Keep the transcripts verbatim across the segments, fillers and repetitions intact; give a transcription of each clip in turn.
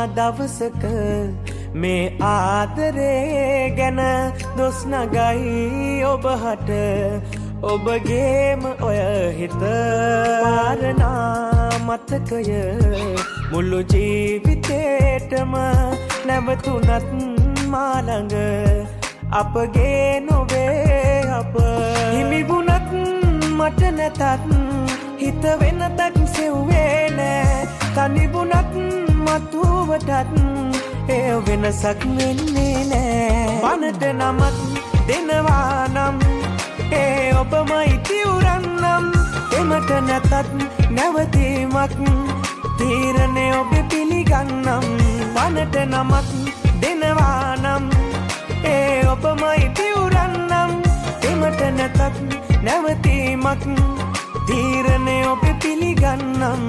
දවසක මේ ආදරේ ගැන දොස් නගයි ඔබහට ඔබගේම ඔය හිත පාරනා මතකය මුළු ජීවිතේටම නැවතුනත් මා ළඟ අපගේ නොවේ අප හිමිවුණත් මට නැතත් හිත වෙනතක් සෙව්වේ නෑ තනිවුණත් මතුවටත් ඒ වෙනසක් වෙන්නේ නෑ පනට නමක් දෙනවා නම් ඒ ඔබමයි තිවුරන්නම් එමට නැතත් නැවතීමක් තීරණය ඔබ පිළිගන්නම් පනට නමක් දෙනවා නම් ඒ ඔබමයි තිවුරන්නම් එමට නැතත් නැවතීමක් තීරණය ඔබ පිළිගන්නම්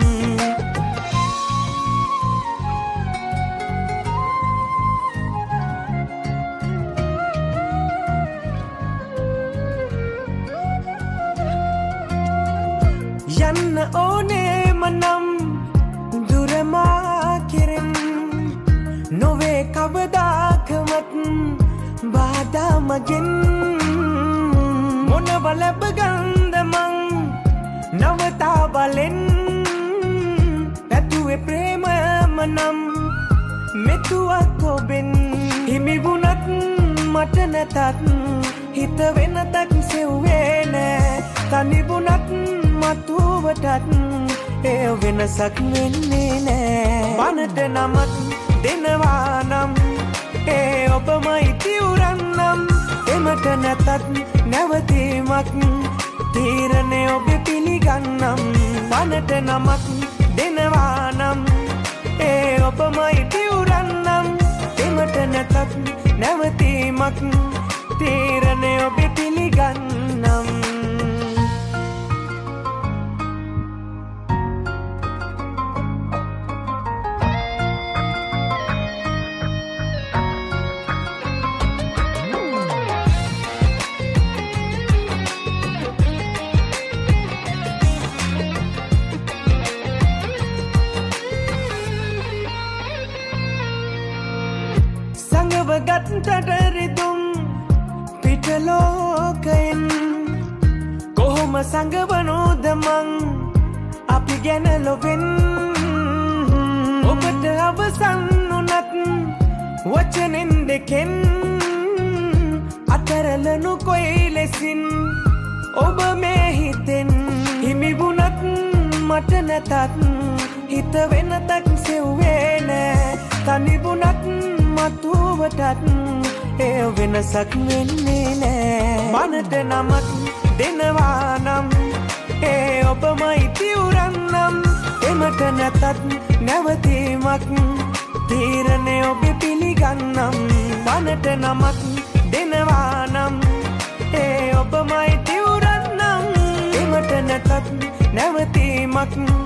යන්න ඕනේම නම් දුරමා කෙරෙන් නොවේ කවදාකමත් බාධා මගෙන් මොනව ලැබගන්ද මං නවතා බලෙන් පැතුවේ ප්‍රේමම නම් මෙතුවක් ඔබෙන් හිමිවුණත් මට නැතත් හිත වෙනතක් සෙව්වේ නෑ තනිවුණත් මතුවටත් ඒ වෙනසක් වෙන්නේ නෑ පනට නමක් දෙනවා නම් ඒ ඔබමයි තිවුරන්නම් එමට නැතත් නැවතීමක් තීරණය ඔබ පිළිගන්නම් පනට නමක් දෙනවා නම් ඒ ඔබමයි තිවුරන්නම් එමට නැතත් නැවතීමක් තීරණය ඔබ පිළිගන්නම් ගත්තටරිදුම් පිටලෝකයෙන් කොහොම සඟවනෝද මං අපි ගැන ලොවෙන් ඔබට අවසන් වුණත් වචනෙන් දෙකෙන් අතරලනු කොයි ලෙසින් ඔබ මේ හිතෙන් හිමිවුණත් මට නැතත් හිත වෙනතක් සෙව්වේ නෑ තනිවුණත් මතුවටත් ඒ වෙනසක් වෙන්නේ නෑ පනට නමක් දෙනවා නම් ඒ ඔබමයි තිවුරන්නම් එමට නැතත් නැවතීමක් තීරණය ඔබ පිළිගන්නම් පනට නමක් දෙනවා නම් ඒ ඔබමයි තිවුරන්නම් එමට නැතත් නැවතීමක්